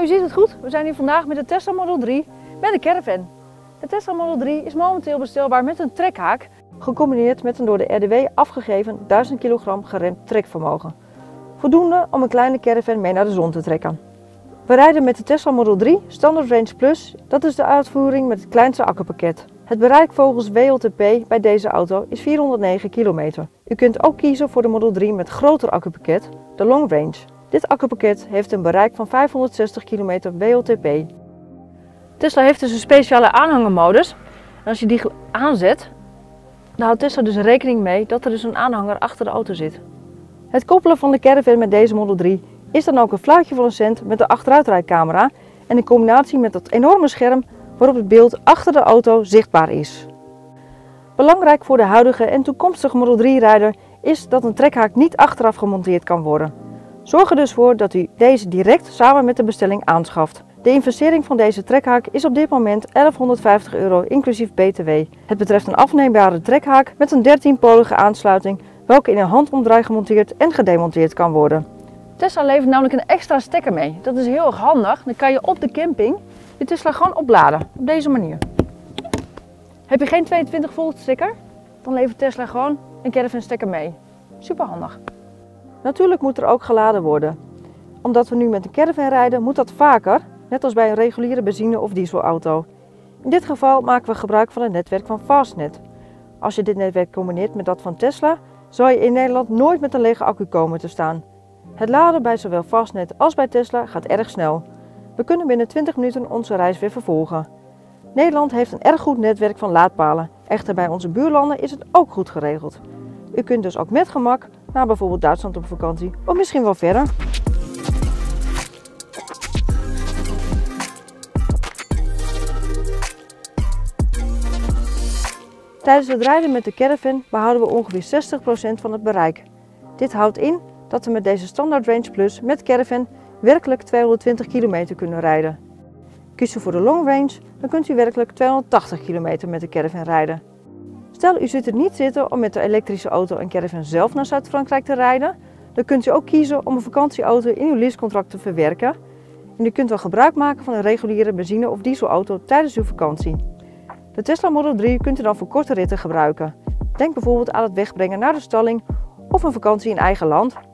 u ziet het goed, we zijn hier vandaag met de Tesla Model 3 met een caravan. De Tesla Model 3 is momenteel bestelbaar met een trekhaak, gecombineerd met een door de RDW afgegeven 1000 kg geremd trekvermogen. Voldoende om een kleine caravan mee naar de zon te trekken. We rijden met de Tesla Model 3 Standard Range Plus, dat is de uitvoering met het kleinste accupakket. Het bereik volgens WLTP bij deze auto is 409 kilometer. U kunt ook kiezen voor de Model 3 met groter accupakket, de Long Range. Dit accupakket heeft een bereik van 560 kilometer WLTP. Tesla heeft dus een speciale aanhangermodus. En als je die aanzet, dan houdt Tesla dus rekening mee dat er dus een aanhanger achter de auto zit. Het koppelen van de caravan met deze Model 3 is dan ook een fluitje van een cent met de achteruitrijcamera en in combinatie met dat enorme scherm waarop het beeld achter de auto zichtbaar is. Belangrijk voor de huidige en toekomstige Model 3-rijder is dat een trekhaak niet achteraf gemonteerd kan worden. Zorg er dus voor dat u deze direct samen met de bestelling aanschaft. De investering van deze trekhaak is op dit moment €1150 inclusief BTW. Het betreft een afneembare trekhaak met een 13-polige aansluiting welke in een handomdraai gemonteerd en gedemonteerd kan worden. Tesla levert namelijk een extra stekker mee. Dat is heel erg handig. Dan kan je op de camping je Tesla gewoon opladen. Op deze manier. Heb je geen 22 volt stekker? Dan levert Tesla gewoon een caravan stekker mee. Super handig. Natuurlijk moet er ook geladen worden. Omdat we nu met een caravan rijden moet dat vaker, net als bij een reguliere benzine- of dieselauto. In dit geval maken we gebruik van het netwerk van Fastnet. Als je dit netwerk combineert met dat van Tesla, zal je in Nederland nooit met een lege accu komen te staan. Het laden bij zowel Fastnet als bij Tesla gaat erg snel. We kunnen binnen 20 minuten onze reis weer vervolgen. Nederland heeft een erg goed netwerk van laadpalen. Echter bij onze buurlanden is het ook goed geregeld. U kunt dus ook met gemak naar bijvoorbeeld Duitsland op vakantie of misschien wel verder. Tijdens het rijden met de caravan behouden we ongeveer 60% van het bereik. Dit houdt in dat we met deze Standard Range Plus met caravan werkelijk 220 kilometer kunnen rijden. Kies u voor de Long Range, dan kunt u werkelijk 280 kilometer met de caravan rijden. Stel u zit er niet zitten om met de elektrische auto en caravan zelf naar Zuid-Frankrijk te rijden, dan kunt u ook kiezen om een vakantieauto in uw leasecontract te verwerken. En u kunt wel gebruik maken van een reguliere benzine- of dieselauto tijdens uw vakantie. De Tesla Model 3 kunt u dan voor korte ritten gebruiken. Denk bijvoorbeeld aan het wegbrengen naar de stalling of een vakantie in eigen land.